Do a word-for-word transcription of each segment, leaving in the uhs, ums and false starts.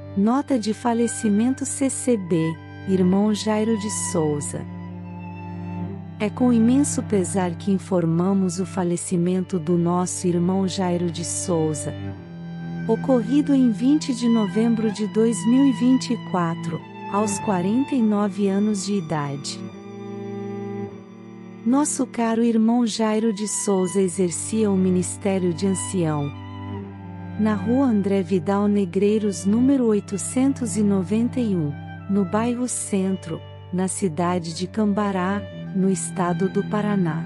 Nota de falecimento C C B, irmão Jairo de Souza. É com imenso pesar que informamos o falecimento do nosso irmão Jairo de Souza, ocorrido em vinte de novembro de dois mil e vinte e quatro, aos quarenta e nove anos de idade. Nosso caro irmão Jairo de Souza exercia o ministério de ancião na Rua André Vidal Negreiros número oitocentos e noventa e um, no bairro Centro, na cidade de Cambará, no estado do Paraná.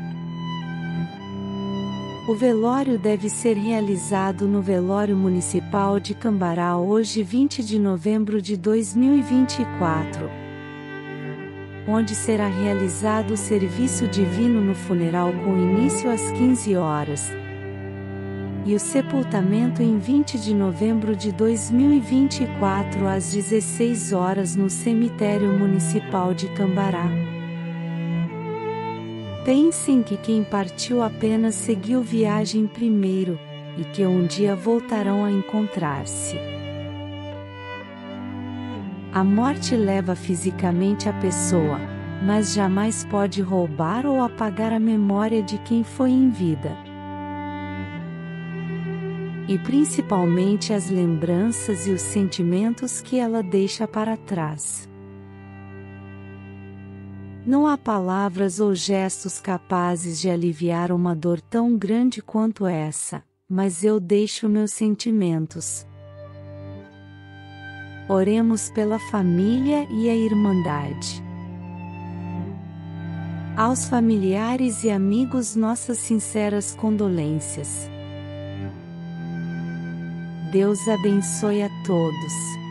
O velório deve ser realizado no Velório Municipal de Cambará hoje vinte de novembro de dois mil e vinte e quatro, onde será realizado o serviço divino no funeral com início às quinze horas, e o sepultamento em vinte de novembro de dois mil e vinte e quatro às dezesseis horas no Cemitério Municipal de Cambará. Pensem que quem partiu apenas seguiu viagem primeiro, e que um dia voltarão a encontrar-se. A morte leva fisicamente a pessoa, mas jamais pode roubar ou apagar a memória de quem foi em vida. E principalmente as lembranças e os sentimentos que ela deixa para trás. Não há palavras ou gestos capazes de aliviar uma dor tão grande quanto essa, mas eu deixo meus sentimentos. Oremos pela família e a irmandade. Aos familiares e amigos, nossas sinceras condolências. Deus abençoe a todos.